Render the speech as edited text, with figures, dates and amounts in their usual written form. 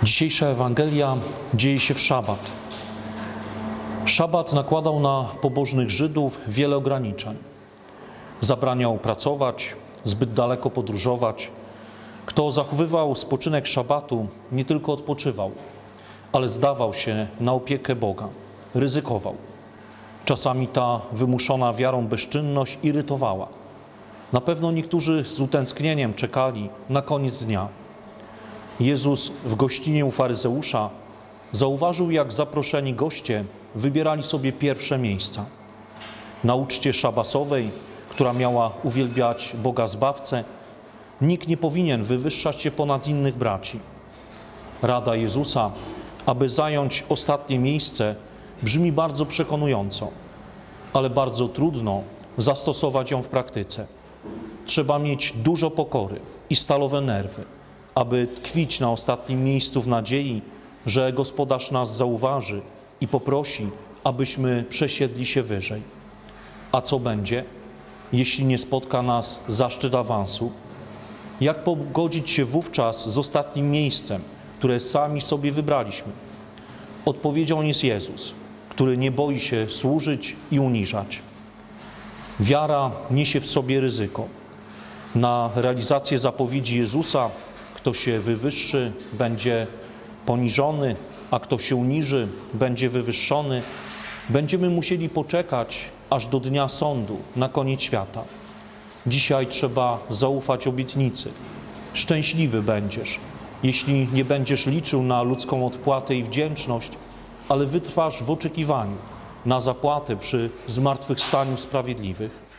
Dzisiejsza Ewangelia dzieje się w szabat. Szabat nakładał na pobożnych Żydów wiele ograniczeń. Zabraniał pracować, zbyt daleko podróżować. Kto zachowywał spoczynek szabatu, nie tylko odpoczywał, ale zdawał się na opiekę Boga, ryzykował. Czasami ta wymuszona wiarą bezczynność irytowała. Na pewno niektórzy z utęsknieniem czekali na koniec dnia. Jezus w gościnie u faryzeusza zauważył, jak zaproszeni goście wybierali sobie pierwsze miejsca. Na uczcie szabasowej, która miała uwielbiać Boga Zbawcę, nikt nie powinien wywyższać się ponad innych braci. Rada Jezusa, aby zająć ostatnie miejsce, brzmi bardzo przekonująco, ale bardzo trudno zastosować ją w praktyce. Trzeba mieć dużo pokory i stalowe nerwy, aby tkwić na ostatnim miejscu w nadziei, że Gospodarz nas zauważy i poprosi, abyśmy przesiedli się wyżej. A co będzie, jeśli nie spotka nas zaszczyt awansu? Jak pogodzić się wówczas z ostatnim miejscem, które sami sobie wybraliśmy? Odpowiedzią jest Jezus, który nie boi się służyć i uniżać. Wiara niesie w sobie ryzyko. Na realizację zapowiedzi Jezusa, kto się wywyższy, będzie poniżony, a kto się uniży, będzie wywyższony. Będziemy musieli poczekać aż do dnia sądu, na koniec świata. Dzisiaj trzeba zaufać obietnicy. Szczęśliwy będziesz, jeśli nie będziesz liczył na ludzką odpłatę i wdzięczność, ale wytrwasz w oczekiwaniu na zapłatę przy zmartwychwstaniu sprawiedliwych.